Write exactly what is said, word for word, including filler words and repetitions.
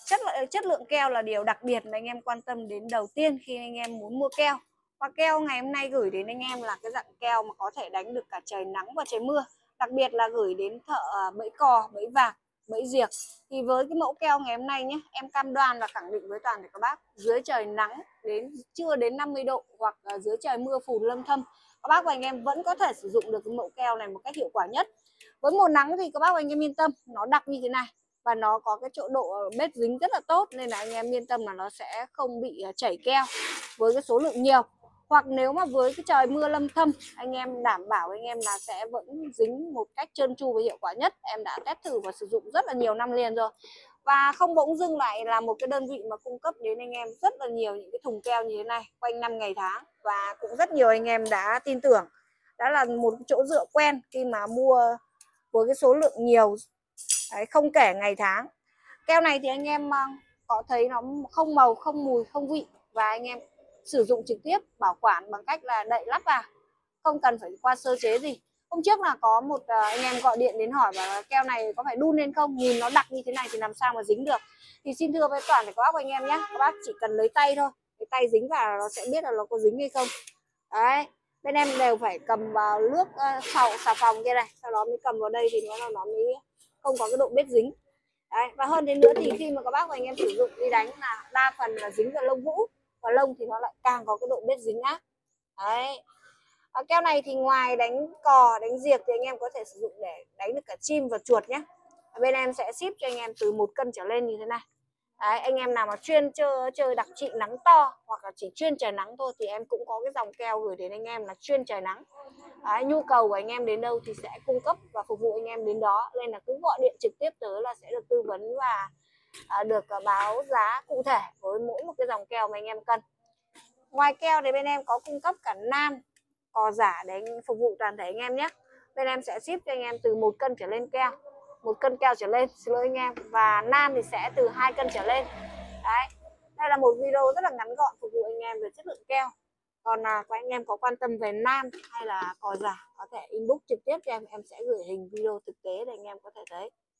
Chất lượng chất lượng keo là điều đặc biệt mà anh em quan tâm đến đầu tiên khi anh em muốn mua keo. Và keo ngày hôm nay gửi đến anh em là cái dạng keo mà có thể đánh được cả trời nắng và trời mưa. Đặc biệt là gửi đến thợ bẫy cò, bẫy vạc, bẫy diệc. Thì với cái mẫu keo ngày hôm nay nhé, em cam đoan và khẳng định với toàn thể các bác, dưới trời nắng đến trưa đến năm mươi độ hoặc dưới trời mưa phùn lâm thâm, các bác và anh em vẫn có thể sử dụng được cái mẫu keo này một cách hiệu quả nhất. Với mùa nắng thì các bác và anh em yên tâm, nó đặc như thế này và nó có cái chỗ độ bết dính rất là tốt, nên là anh em yên tâm là nó sẽ không bị chảy keo với cái số lượng nhiều. Hoặc nếu mà với cái trời mưa lâm thâm, anh em đảm bảo anh em là sẽ vẫn dính một cách trơn tru và hiệu quả nhất. Em đã test thử và sử dụng rất là nhiều năm liền rồi. Và không bỗng dưng lại là một cái đơn vị mà cung cấp đến anh em rất là nhiều những cái thùng keo như thế này quanh năm ngày tháng. Và cũng rất nhiều anh em đã tin tưởng. Đó là một chỗ dựa quen khi mà mua với cái số lượng nhiều. Đấy, không kể ngày tháng. Keo này thì anh em có thấy nó không màu, không mùi, không vị. Và anh em sử dụng trực tiếp, bảo quản bằng cách là đậy lắp vào, không cần phải qua sơ chế gì. Hôm trước là có một anh em gọi điện đến hỏi là keo này có phải đun lên không, nhìn nó đặc như thế này thì làm sao mà dính được. Thì xin thưa với toàn thể các bác anh em nhé, các bác chỉ cần lấy tay thôi, cái tay dính vào nó sẽ biết là nó có dính hay không. Đấy, bên em đều phải cầm vào nước uh, xà phòng kia này, sau đó mới cầm vào đây thì nó nó mới không có cái độ bết dính. Đấy, và hơn thế nữa thì khi mà các bác và anh em sử dụng đi đánh là đa phần là dính vào lông vũ, và lông thì nó lại càng có cái độ bết dính ác. Đấy. À, keo này thì ngoài đánh cò, đánh diệc thì anh em có thể sử dụng để đánh được cả chim và chuột nhé. Bên em sẽ ship cho anh em từ một cân trở lên như thế này. Đấy, anh em nào mà chuyên chơi chơi đặc trị nắng to hoặc là chỉ chuyên trời nắng thôi thì em cũng có cái dòng keo gửi đến anh em là chuyên trời nắng. Đấy, nhu cầu của anh em đến đâu thì sẽ cung cấp và phục vụ anh em đến đó, nên là cứ gọi điện trực tiếp tới là sẽ được tư vấn và à, được à, báo giá cụ thể với mỗi một cái dòng keo mà anh em cần. Ngoài keo thì bên em có cung cấp cả nan, cò giả để phục vụ toàn thể anh em nhé. Bên em sẽ ship cho anh em từ một cân trở lên keo, một cân keo trở lên, xin lỗi anh em, và nan thì sẽ từ hai cân trở lên. Đấy, đây là một video rất là ngắn gọn phục vụ anh em về chất lượng keo. Còn à, các anh em có quan tâm về nan hay là cò giả có thể inbox trực tiếp cho em, em sẽ gửi hình video thực tế để anh em có thể thấy.